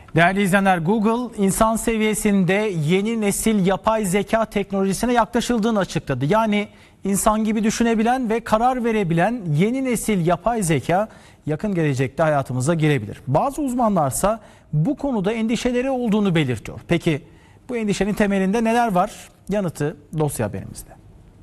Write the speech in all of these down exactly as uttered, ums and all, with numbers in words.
Değerli izleyenler, Google insan seviyesinde yeni nesil yapay zeka teknolojisine yaklaşıldığını açıkladı. Yani insan gibi düşünebilen ve karar verebilen yeni nesil yapay zeka yakın gelecekte hayatımıza girebilir. Bazı uzmanlarsa bu konuda endişeleri olduğunu belirtiyor. Peki bu endişenin temelinde neler var? Yanıtı dosya haberimizde.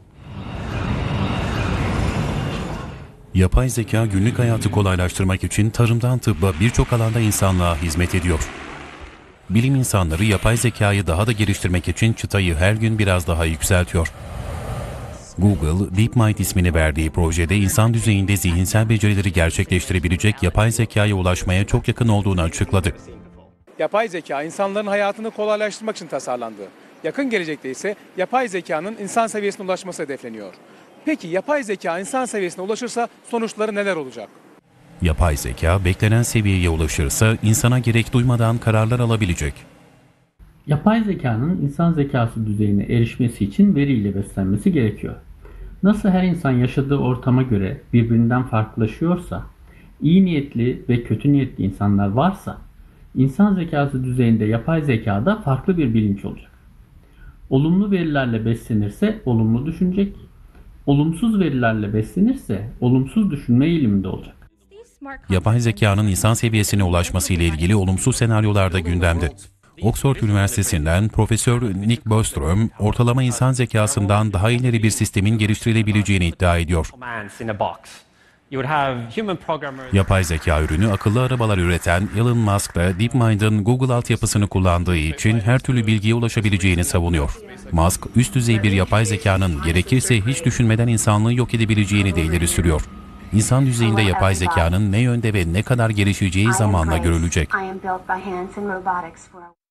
Yapay zeka günlük hayatı kolaylaştırmak için tarımdan tıbba birçok alanda insanlığa hizmet ediyor. Bilim insanları yapay zekayı daha da geliştirmek için çıtayı her gün biraz daha yükseltiyor. Google, DeepMind ismini verdiği projede insan düzeyinde zihinsel becerileri gerçekleştirebilecek yapay zekaya ulaşmaya çok yakın olduğunu açıkladı. Yapay zeka insanların hayatını kolaylaştırmak için tasarlandı. Yakın gelecekte ise yapay zekanın insan seviyesine ulaşması hedefleniyor. Peki yapay zeka insan seviyesine ulaşırsa sonuçları neler olacak? Yapay zeka beklenen seviyeye ulaşırsa insana gerek duymadan kararlar alabilecek. Yapay zekanın insan zekası düzeyine erişmesi için veriyle beslenmesi gerekiyor. Nasıl her insan yaşadığı ortama göre birbirinden farklılaşıyorsa, iyi niyetli ve kötü niyetli insanlar varsa, insan zekası düzeyinde yapay zekada farklı bir bilinç olacak. Olumlu verilerle beslenirse olumlu düşünecek, olumsuz verilerle beslenirse olumsuz düşünme eğiliminde olacak. Yapay zekanın insan seviyesine ulaşması ile ilgili olumsuz senaryolar da gündemde. Oxford Üniversitesi'nden Profesör Nick Bostrom, ortalama insan zekasından daha ileri bir sistemin geliştirilebileceğini iddia ediyor. Yapay zeka ürünü akıllı arabalar üreten Elon Musk da DeepMind'ın Google altyapısını kullandığı için her türlü bilgiye ulaşabileceğini savunuyor. Musk, üst düzey bir yapay zekanın gerekirse hiç düşünmeden insanlığı yok edebileceğini de ileri sürüyor. İnsan düzeyinde yapay zekanın ne yönde ve ne kadar gelişeceği zamanla görülecek.